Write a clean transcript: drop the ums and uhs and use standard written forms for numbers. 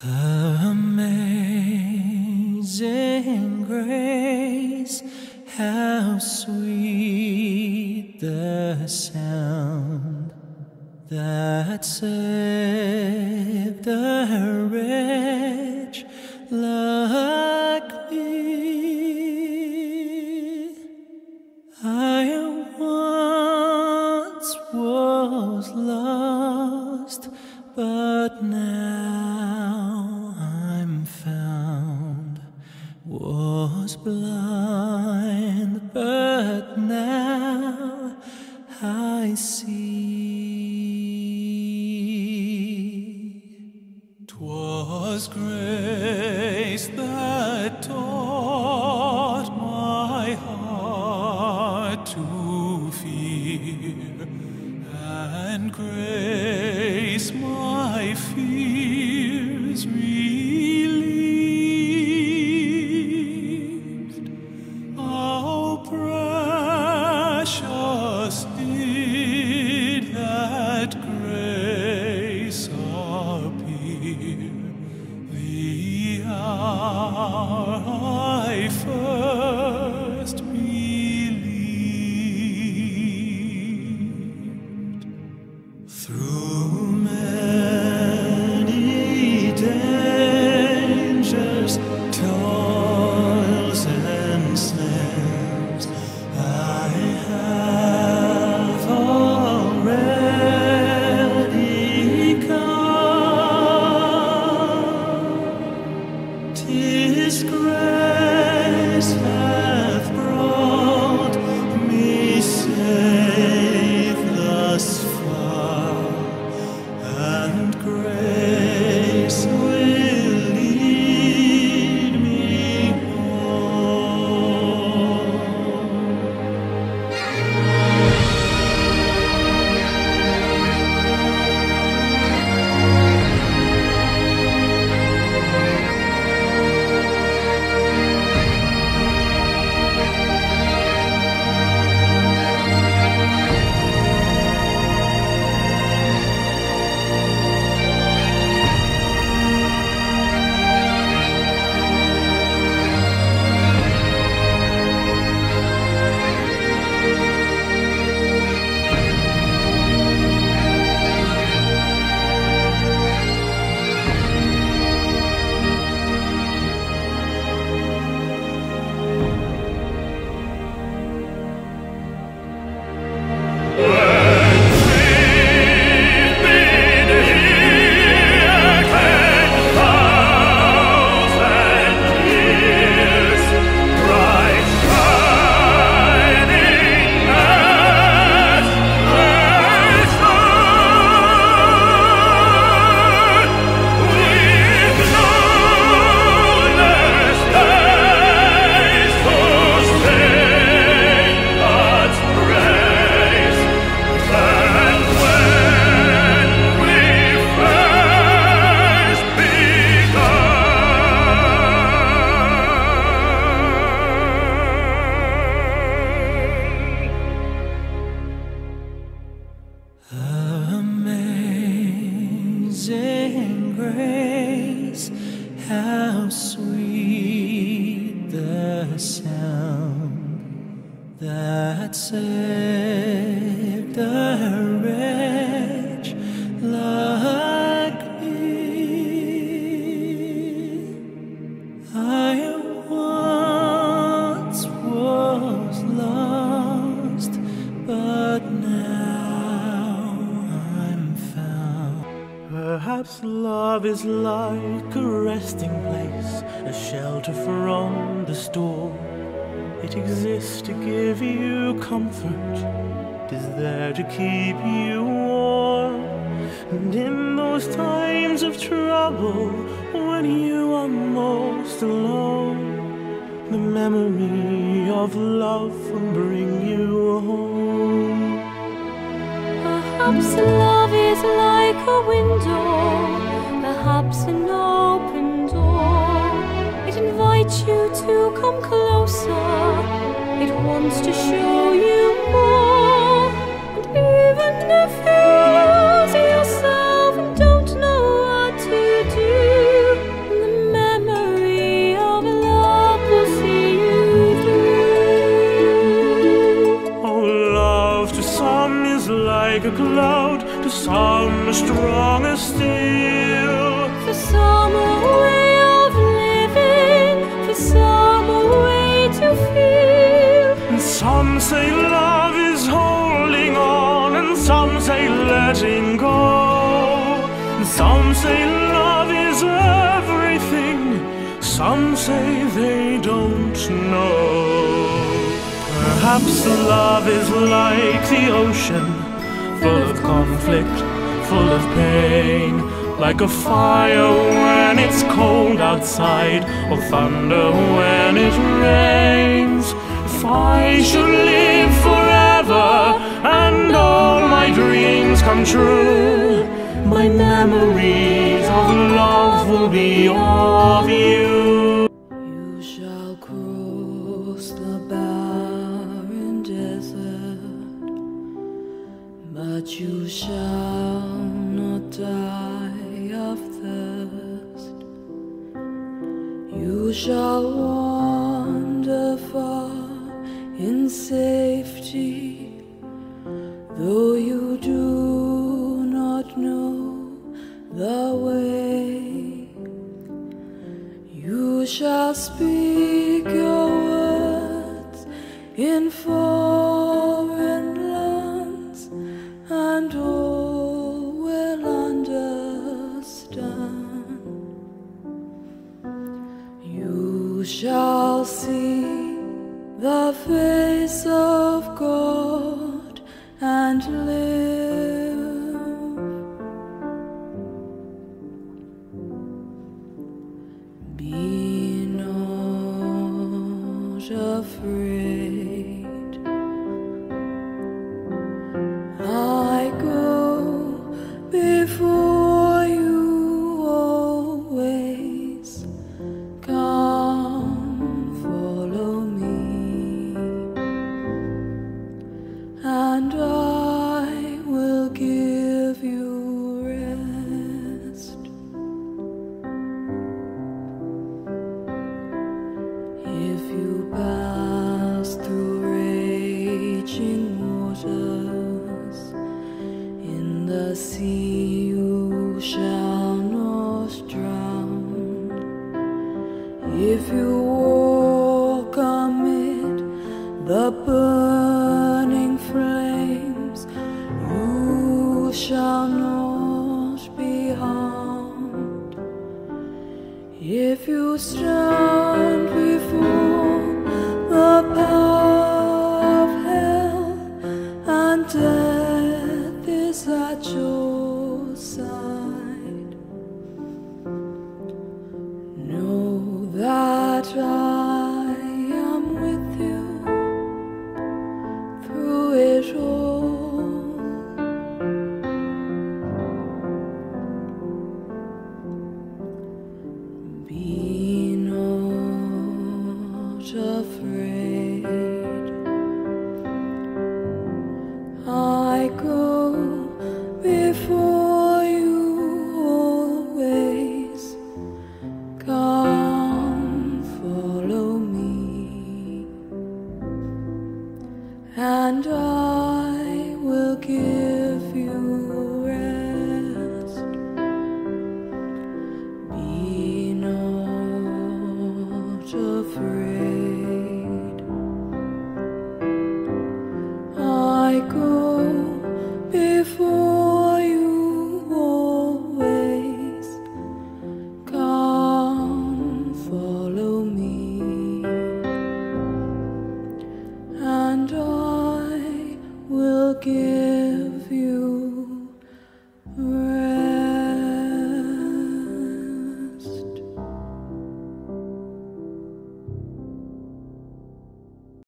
Amazing grace, how sweet the sound that saved a wretch like me. I once was lost, but now I'm found. Was blind, but now I see. 'Twas grace that taught my heart to fear, and grace my fears relieved. How precious did that grace appear the hour I first believed. Through many dangers, toils and snares, I have already come. 'Tis grace hath brought me safe thus far, and grace will lead me home. Amazing grace, how sweet the sound that saved a wretch like me. I once was lost, but now I'm found. Perhaps love is like a resting place, a shelter from the storm. It exists to give you comfort, it is there to keep you warm. And in those times of trouble, when you are most alone, the memory of love will bring you home. Perhaps love is like a window, perhaps an open door. It invites you to come closer, it wants to show you more. And even if you lose yourself and don't know what to do, say love is holding on, and some say letting go. Some say love is everything, some say they don't know. Perhaps love is like the ocean, full of conflict, full of pain, like a fire when it's cold outside, or thunder when it rains. If I should live forever and all my dreams come true, my memories of love will be of you. You shall cross the barren desert, but you shall not die of thirst. You shall wander far in safety, though you do not know the way. You shall speak your words in foreign lands, and all will understand. You shall see the face of God and live. Be not afraid. I go before you always. Come, follow me, and I will give you rest. If you pass through raging waters, in the sea you shall not drown. If you walk amid the burning flames, you shall not be harmed. If you stand before the power of hell, and death is at your side, know that I am with you through it all. Be not afraid. I go before you always. Come, follow me, and I will give you rest. Be not afraid. I go before you always. Come, follow me, and I will give you rest.